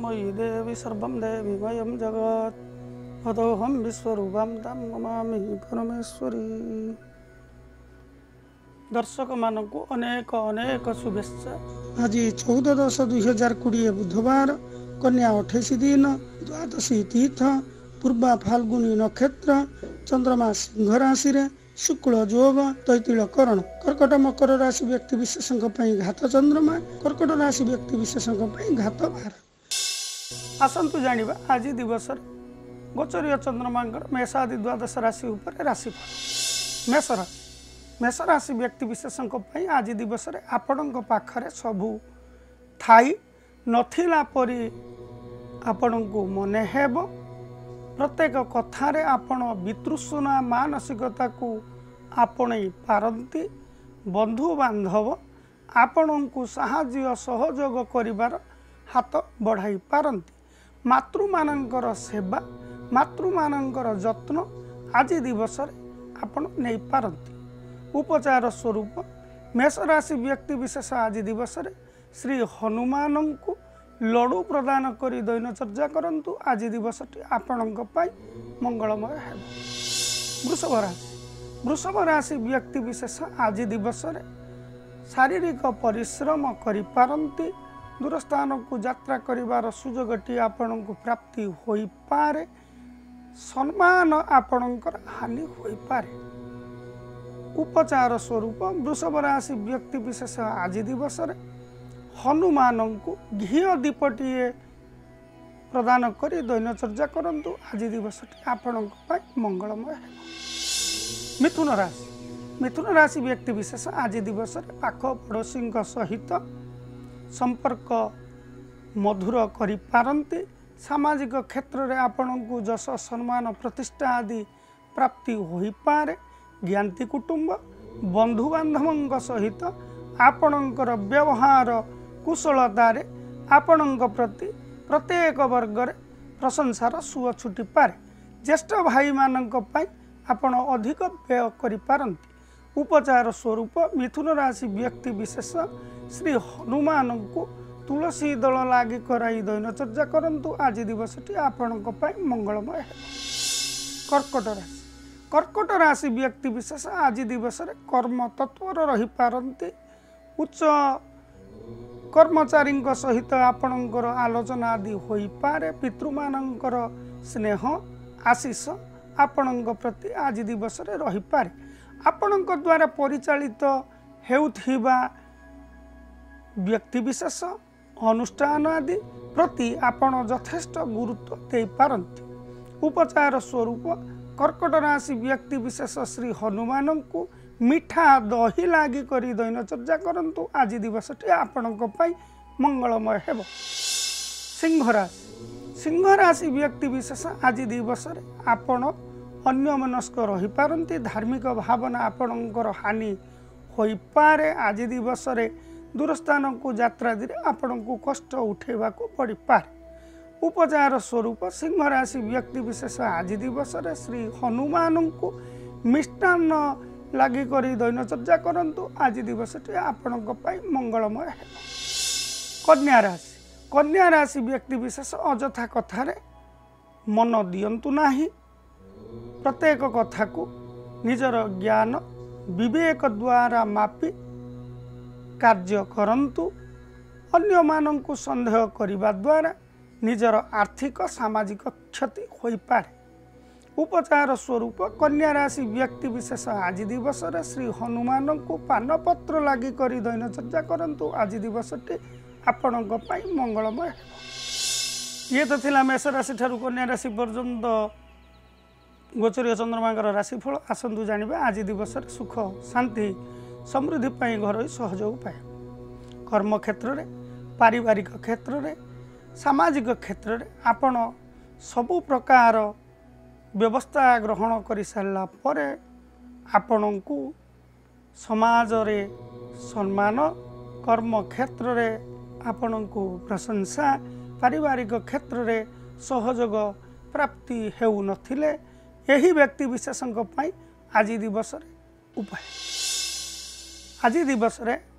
मयि देवी सर्वं देवीमयं जगत् अतोऽहं विश्वरूपां तां नमामि परमेश्वरी। दर्शक मानक अनेक अनेक शुभेच्छा। आज 14/10/2020 बुधवार कन्या 28 दिन द्वादशी तीर्थ पूर्वा फाल्गुनी नक्षत्र चंद्रमा सिंह राशि रे शुक्ल जोग तैतिल करण कर्कट मकर राशि व्यक्ति विशेषों घात चंद्रमा कर्कट राशि व्यक्ति विशेषों घात भार। आसतु जानिबा आज दिवस गोचरीय चंद्रमा मेषादि द्वादश राशि उपर राशिफल। मेष राशि व्यक्ति विशेषों आज दिवस आपण पाखरे सबू थाई नथिला परी आपण को मने हेब। प्रत्येक कथारे आपण वितृष्णा मानसिकता को आपणई पारंती। बंधु बांधव आपण को साहाय्य सहयोग करिवार हाथ बढ़ाई पारंती। मातृमानंकर सेवा मातृमानंकर जत्न आज दिवस आपण नहीं पारंती। उपचार स्वरूप मेष राशि व्यक्ति विशेष आज दिवस श्री हनुमान को लडू प्रदान करी दैनचर्या करंतु। आज दिवसटी आपणक पाई मंगलमय है। वृषभ राशि व्यक्ति विशेष आज दिवस शारीरिक परिश्रम करि पारंती। दूर स्थान को यात्रा करिवार सुजोगटी आपण को प्राप्ति होई पारे। सम्मान आपणकर हानि होई पारे। उपचार स्वरूप वृषभ राशि व्यक्ति विशेष आज दिवस हनुमान को घी दीपटीए प्रदान करी दैनचर्या करंतु। आज दिवसटी आपण मंगलमय है। मिथुन राशि व्यक्ति विशेष आज दिवस पाख पड़ोशी सहित संपर्क मधुर करि पारंती। सामाजिक क्षेत्र में आपण को जश सम्मान प्रतिष्ठा आदि प्राप्ति होई पारे। ज्ञाति कुटुंब बंधु बांधव सहित आपणकर व्यवहार कुशलतार आपण प्रति प्रत्येक वर्ग प्रशंसार सुଅ छुटी पारे। ज्येष्ठ भाई मानक पाई आपण अधिक व्यय करि पारंती। उपचार स्वरूप मिथुन राशि व्यक्ति विशेष श्री हनुमान को तुलसी दल लागी कराई दैनचर्या करंतु। आज दिवसटी आपणक पाई मंगलमय है। कर्कट राशि व्यक्ति विशेष आज दिवस कर्म तत्वर रही पारंती। उच्च कर्मचारी सहित आपणकर आलोचना आदि होई पारे। पितृमानंकर स्नेह आशीष आपणक प्रति आज दिवस रही पारे। आपणक द्वारा परिचालित हेउथिबा व्यक्ति विशेष अनुष्ठान आदि प्रति आपण यथेष्ट गुरुत्व दे पारंती। उपचार स्वरूप कर्कट राशि व्यक्ति विशेष श्री हनुमान को मीठा दही लागी करी दैनचर्या करंतु। आज दिवसटी आपणक पाई मंगलमय हेब। सिंह राशि व्यक्ति विशेष आज दिवस आपण अन्यमनस्क रही पारंती। धार्मिक भावना आपणकर हानि होई पारे। आज दिवस दूर स्थान को यात्रा दि आपण को कष्ट उठेबा को पड़ी पारे। उपचार स्वरूप सिंह राशि व्यक्ति विशेष आज दिवस श्री हनुमान को मिष्टान्न लागी करी दैनचर्या करंतु। आज दिवसटी आपणक पाई मंगलमय है। कन्या राशि व्यक्ति विशेष अजथा कथारे मन दियंतु नाही। प्रत्येक कथा को निजर ज्ञान विवेक द्वारा मापी कार्य करंतु। अन्य मानंकु संदेह करिबा द्वारा निजर आर्थिक सामाजिक क्षति होई पारे। उपचार स्वरूप कन्या राशि व्यक्ति विशेष आज दिवस श्री हनुमान को पानपत्र लागी करी दैनचर्या करंतु। आज दिवसटी आपणक पाई मंगलमय है। ये तो थिला मेष राशि ठारू कन्या राशि पर्यंत गोचरीय चंद्रमा राशिफल। आसतु जानिबा आज दिवस सुख शांति समृद्धि पाई घर सहयोग पाए। कर्म क्षेत्र में पारिवारिक क्षेत्र में सामाजिक क्षेत्र में आपण सबु प्रकार व्यवस्था ग्रहण कर सारा पर आपण को समाज रे सम्मान। कर्म क्षेत्र में आपण को प्रशंसा। पारिवारिक क्षेत्र में सहयोग प्राप्ति हेउ नथिले। यही व्यक्ति विशेषों पाई आज दिवस उपाय। आज दिवस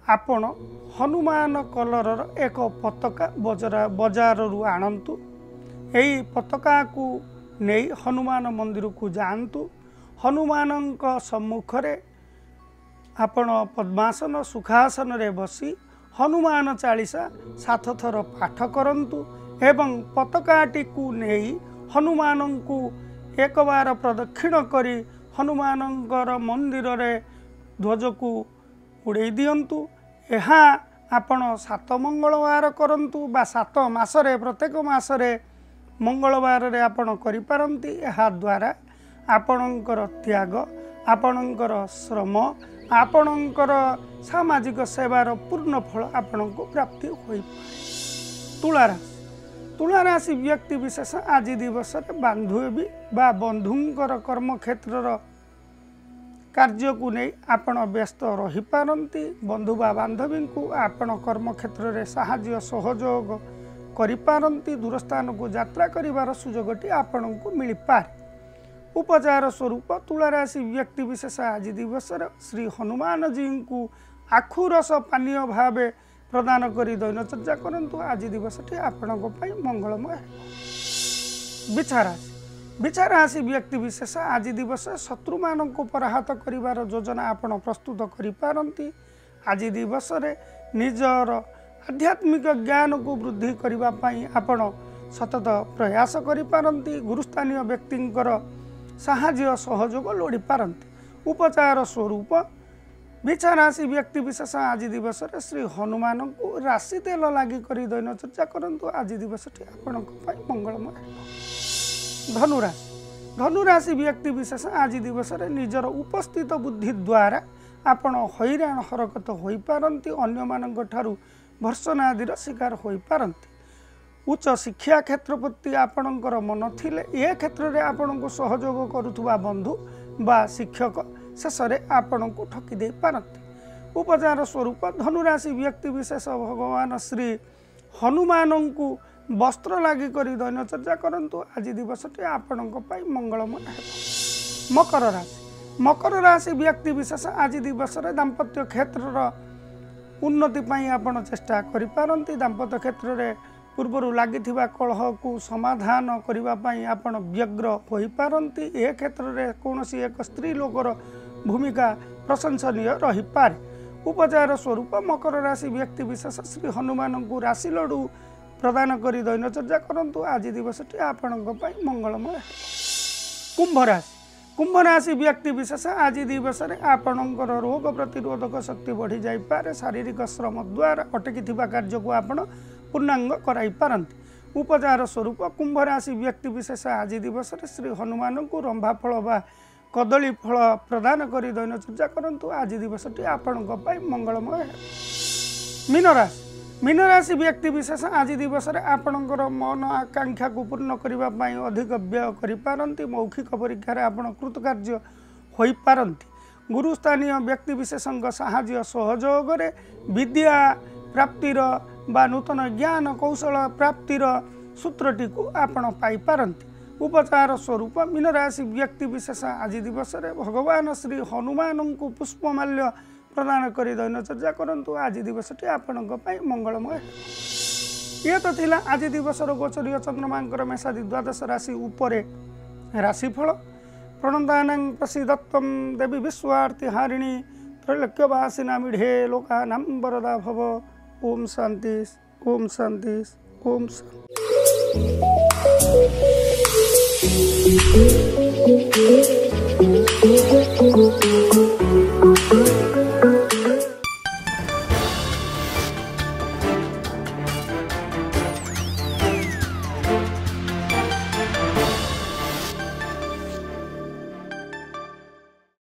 आपण हनुमान कलर एक पताका बजाररू आणतु। यही पताका को नहीं हनुमान मंदिर को जातु। हनुमान सम्मुख रे आपण पद्मासन सुखासन रे बसी हनुमान चालीसा 7 थर पाठ करंतु एवं पताकाटी को नहीं हनुमान को एक बार प्रदक्षिण करी हनुमानंकर मंदिर रे ध्वज को उड़े दियंतु। एहा आपण 7 मंगलवार करंतु बा 7 मासरे प्रत्येक मासरे मंगलवार रे आपण करि पारंती। एहा द्वारा आपणकर त्याग आपणकर श्रम आपणकर सामाजिक सेवार पूर्ण फल आपणको प्राप्ति होई पारे। तुला राशि व्यक्ति विशेष आज दिवस बांधवी बा बंधुंकर कर्म क्षेत्र कार्य को नहीं आपण व्यस्त रही पारंती। बंधु बा बांधवी को आपण कर्म क्षेत्र रे सहाय्य सहयोग करि पारंती। दूरस्थान को यात्रा करिवार सुजोगटी आपण को मिल पारे। उपचार स्वरूप तुला राशि व्यक्ति विशेष आज दिवस श्री हनुमान जी को आखु रस पानीय भाव प्रदान करी दैनचर्या करंतु। आज दिवसटी आपण मंगलमय। बिछा राशि व्यक्ति विशेष आज दिवस शत्रु मान को पराहत करिवार योजना आपण प्रस्तुत करि पारंती। आज दिवस निजर आध्यात्मिक ज्ञान को वृद्धि करिवा पई आपण सतत प्रयास करि पारंती। गुरुस्थानीय व्यक्तिंकर साहाय्य सहयोग लोड़ी पारंती। उपचार स्वरूप बिछा राशि व्यक्ति विशेष आज दिवस श्री हनुमान को राशि तेल लगी करी दैनचर्या करंतु। आज दिवसटी आपण मंगलमय। धनुराशि व्यक्ति विशेष आज दिवस निजर उपस्थित बुद्धि द्वारा आपण हैरान हरकत होई पारंती। अन्य मानक ठारू भर्सनादीर शिकार होई पारंती। उच्च शिक्षा क्षेत्र प्रति आपणकर मन थिले ए क्षेत्र रे आपण को सहयोग करुथुवा बंधु बा शिक्षक शेष में आपण को ठकी दे पारंती। उपचार स्वरूप धनुराशि व्यक्ति विशेष भगवान श्री हनुमान को वस्त्र लगी करी दैनचर्या करंतु। आज दिवसटी आपण मंगलमय। मकर राशि व्यक्ति विशेष आज दिवस दाम्पत्य क्षेत्र उन्नति पाई आपण चेष्टा करि पारंती। दाम्पत्य क्षेत्र रे पूर्वर लगी कलह को समाधान करने आपण व्यग्र हो पारंती। ए क्षेत्र में कौन एक स्त्री लोकर भूमिका प्रशंसनीय रही पारे। उपचार स्वरूप मकर राशि व्यक्ति विशेष श्री हनुमान को राशि लड्डू प्रदान करी दैनचर्या करंतु। आज दिवसटी आपण मंगलमय। कुंभ राशि व्यक्ति विशेष आज दिवस आपणकर रोग प्रतिरोधक शक्ति बढ़ी जाई पारे। शारीरिक श्रम द्वारा अटकी कार्य को आपण पूर्णांग कराई पारंती। उपचार स्वरूप कुंभ राशि व्यक्ति विशेष आज दिवस श्री हनुमान को रंभा फल बा कदली फल प्रदान करी दैनचर्या करंतु। आज दिवसटी आपण मंगलमय। मीन राशि व्यक्ति विशेष आज दिवस आपणकर मन आकांक्षा को पूर्ण करने अधिक व्यय करि पारंती। मौखिक परीक्षा आपण कृतकार्य होई पारंती। गुरुस्थानीय व्यक्ति विशेषଙ୍କ साहाय्य सहयोग रे विद्या प्राप्तिर बा नूतन ज्ञान कौशल प्राप्तिर सूत्रटी को आपण पाई पारंती। उपचार स्वरूप मीन राशि व्यक्ति विशेष आज दिवस भगवान श्री हनुमान को पुष्पमाल्य प्रदान करी दैनचर्या करंतु। आज दिवसटी आपण मंगलमय। ये तो थिला आज दिवसर गोचरीय चंद्रमांकर मेषादि द्वादश राशि उपरे राशिफल। प्रणदानं प्रसीदत्वं देवी विश्वार्ति हारिणी त्रैलोक्यवासिना मीढे लोकानां वरदा भव। ओम शांति ओम शांति ओम शांति।